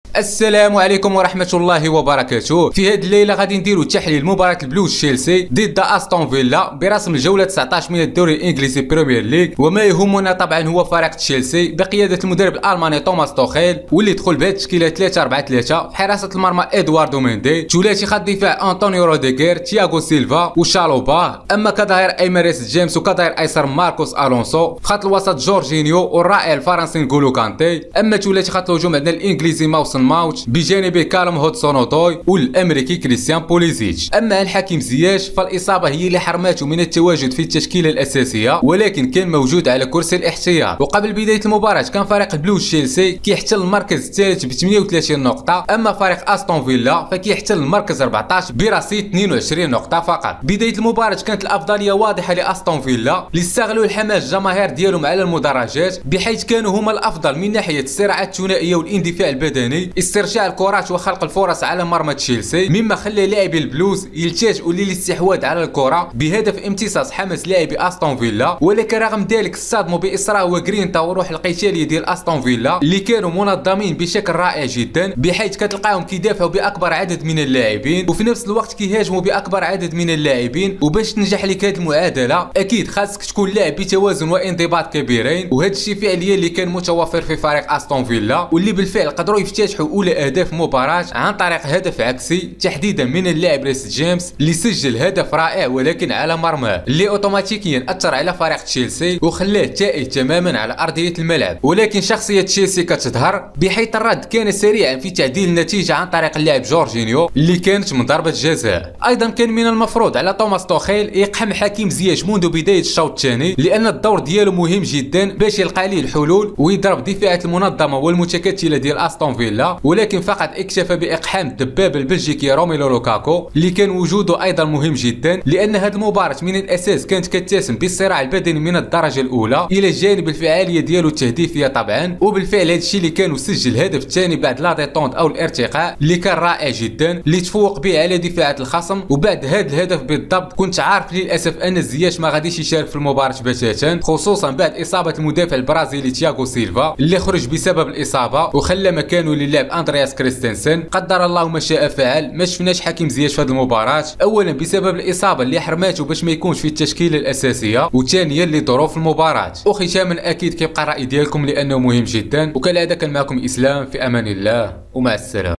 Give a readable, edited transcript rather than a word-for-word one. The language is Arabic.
السلام عليكم ورحمة الله وبركاته. في هذه الليلة غادي نديرو تحليل مباراة البلوز تشيلسي ضد استون فيلا برسم الجولة 19 من الدوري الانجليزي بريمير ليغ. وما يهمنا طبعا هو فريق تشيلسي بقيادة المدرب الالماني توماس توخيل، واللي دخل بهذه التشكيلة 3-4-3 حراسة المرمى ادواردو ميندي، ثلاثي خط الدفاع انطونيو روديغير، تياغو سيلفا وشالوبا. اما كظهير ايمن ريس جيمس وكظهير ايسر ماركوس الونسو. في خط الوسط جورجينيو والرائع الفرنسي نغولو كانتي. اما ثلاثي خط الهجوم عندنا الانجليزي ماوسن ماوتش بجانبه كالم هودسون أودوي والامريكي كريستيان بوليزيتش. اما الحكيم زياش فالاصابه هي اللي حرمته من التواجد في التشكيله الاساسيه، ولكن كان موجود على كرسي الاحتياط. وقبل بدايه المباراه كان فريق البلوز تشيلسي كيحتل المركز الثالث ب 38 نقطه، اما فريق استون فيلا فكيحتل المركز 14 برصيد 22 نقطه فقط. بدايه المباراه كانت الافضليه واضحه لاستون فيلا اللي استغلوا الحماس الجماهير ديالهم على المدرجات، بحيث كانوا هما الافضل من ناحيه الصراعات الثنائيه والاندفاع البدني، استرجاع الكرات وخلق الفرص على مرمى تشيلسي، مما خلى لاعبي البلوز يلتجئوا للاستحواذ على الكره بهدف امتصاص حماس لاعبي استون فيلا. ولكن رغم ذلك اصطدموا باصرار وغرينتا وروح القتاليه ديال استون فيلا اللي كانوا منظمين بشكل رائع جدا، بحيث كتلقاهم كيدافعوا باكبر عدد من اللاعبين وفي نفس الوقت كيهاجموا باكبر عدد من اللاعبين. وباش تنجح لك هذه المعادله اكيد خاصك تكون لاعب بتوازن وانضباط كبيرين، وهذا الشيء فعليا اللي كان متوفر في فريق استون فيلا، واللي بالفعل قدروا يفتتحوا اولى اهداف المباراه عن طريق هدف عكسي تحديدا من اللاعب ريس جيمس اللي سجل هدف رائع ولكن على مرماه، اللي اوتوماتيكيا اثر على فريق تشيلسي وخلاه تائه تماما على ارضيه الملعب. ولكن شخصيه تشيلسي كتظهر، بحيث الرد كان سريعا في تعديل النتيجه عن طريق اللاعب جورجينيو اللي كانت من ضربه جزاء. ايضا كان من المفروض على توماس توخيل يقحم حكيم زياش منذ بدايه الشوط الثاني، لان الدور ديالو مهم جدا باش يلقى ليه الحلول ويضرب دفاعات المنظمه والمتكتله ديال استون فيلا. ولكن فقط اكتفى باقحام الدباب البلجيكي روميلو لوكاكو اللي كان وجوده ايضا مهم جدا، لان هذه المباراه من الاساس كانت كتسم بالصراع البدني من الدرجه الاولى الى جانب الفعاليه ديالو التهديفيه طبعا. وبالفعل هذا الشيء اللي كان وسجل الهدف الثاني بعد لا ديتونت او الارتقاء اللي كان رائع جدا، اللي تفوق به على دفاعات الخصم. وبعد هذا الهدف بالضبط كنت عارف للاسف ان زياش ما غاديش يشارك في المباراه بتاتا، خصوصا بعد اصابه المدافع البرازيلي تياغو سيلفا اللي خرج بسبب الاصابه وخلى مكانه للاعب اندرياس كريستنسن. قدر الله ما شاء فعل، ما شفناش حكيم زياش في هذه المباراه، اولا بسبب الاصابه اللي حرماته باش ما يكونش في التشكيله الاساسيه، وثانيا لظروف المباراه. وختاما اكيد كيبقى الراي ديالكم لانه مهم جدا، وكالعاده كان معكم اسلام، في امان الله ومع السلامه.